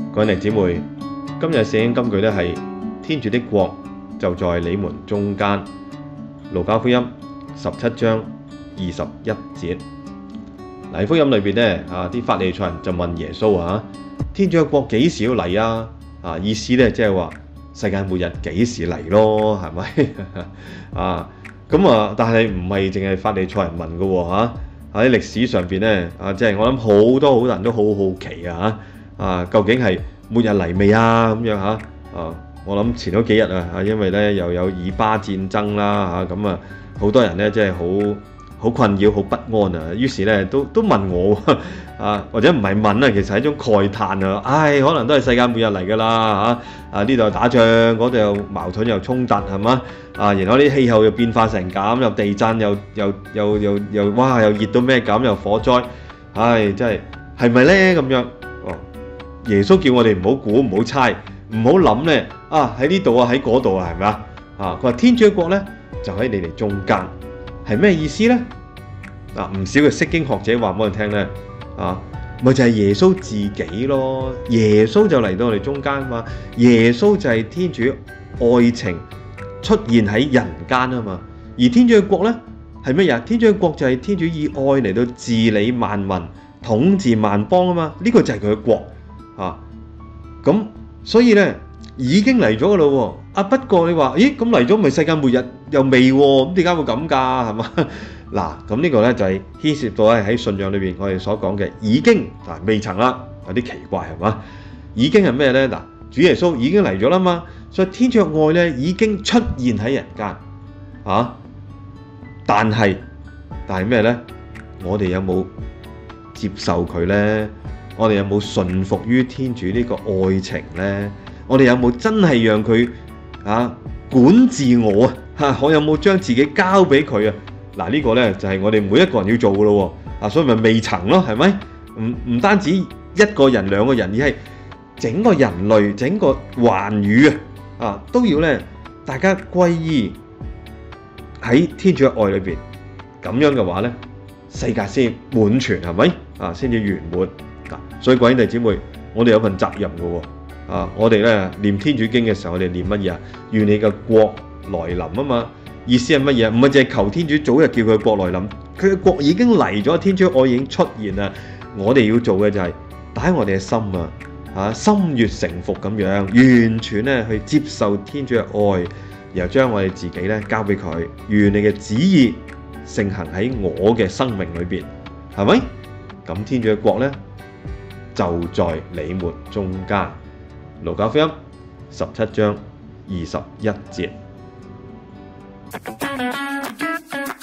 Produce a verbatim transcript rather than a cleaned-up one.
各位弟兄姊妹，今日聖經金句咧係天主的國就在你們中間。路加福音十七章二十一節。嗱，喺福音裏邊咧，啊啲法利賽人就問耶穌啊，天主嘅國幾時要嚟啊？啊，意思咧即係話世界末日幾時嚟咯？係咪啊？咁啊，但係唔係淨係法利賽人問嘅喎嚇。喺歷史上邊咧，啊，即係我諗好多好多人都好好奇啊嚇，啊，究竟係末日嚟未啊？咁樣嚇，啊，我諗前嗰幾日啊，啊，因為咧又有以巴戰爭啦嚇，咁啊好多人咧即係好好困擾、好不安啊，於是咧都都問我啊，或者唔係問啊，其實係一種慨嘆啊，唉，可能都係世界末日嚟㗎啦嚇，啊呢度又打仗，嗰度又矛盾又衝突係嘛？啊，然後啲氣候又變化成咁，又地震，又又又又又哇，又熱到咩咁，又火災，唉，真係係咪咧咁樣？哦，耶穌叫我哋唔好估，唔好猜，唔好諗咧，啊喺呢度啊，喺嗰度啊，係咪啊？啊，佢話天主嘅國咧就喺你哋中間，係咩意思咧？嗱，唔少嘅釋經學者話俾我哋聽咧，啊，咪就係耶穌自己咯，耶穌就嚟到我哋中間嘛，耶穌就係天主愛情出現喺人間啊嘛，而天主嘅國咧係乜嘢？天主嘅國就係天主以愛嚟到治理萬民、統治萬邦啊嘛，呢個就係佢嘅國啊。咁所以咧已經嚟咗噶啦喎，啊不過你話，咦咁嚟咗咪世界末日又未喎？咁點解會咁㗎？係嘛？嗱，咁呢個咧就係牽涉到咧喺信仰裏邊我哋所講嘅已經啊未曾啦，有啲奇怪係嘛？已經係咩咧？嗱，主耶穌已經嚟咗啦嘛。所以天主嘅愛咧已經出現喺人間，啊！但係但係咩咧？我哋有冇接受佢咧？我哋有冇順服於天主呢個愛情咧？我哋有冇真係讓佢啊管治我啊？嚇！我有冇將自己交俾佢啊？嗱，呢個咧就係我哋每一個人要做嘅咯喎！啊，所以咪未曾咯，係咪？唔唔單止一個人兩個人，而係整個人類整個寰宇啊！啊，都要咧，大家歸依喺天主嘅愛裏邊，咁樣嘅話咧，世界先滿全，係咪？啊，先至圓滿。嗱，所以各位弟兄姊妹，我哋有份責任嘅喎。啊，我哋咧念天主經嘅時候，我哋念乜嘢啊？願你嘅國來臨啊嘛。意思係乜嘢？唔係淨係求天主早日叫佢嘅國來臨，佢嘅國已經嚟咗，天主嘅愛已經出現啦。我哋要做嘅就係打開我哋嘅心啊！啊，心悅誠服咁樣，完全咧去接受天主嘅愛，然後將我哋自己咧交俾佢，願你嘅旨意盛行喺我嘅生命裏邊，係咪？咁天主嘅國咧就在你們中間。路加福音十七章二十一節。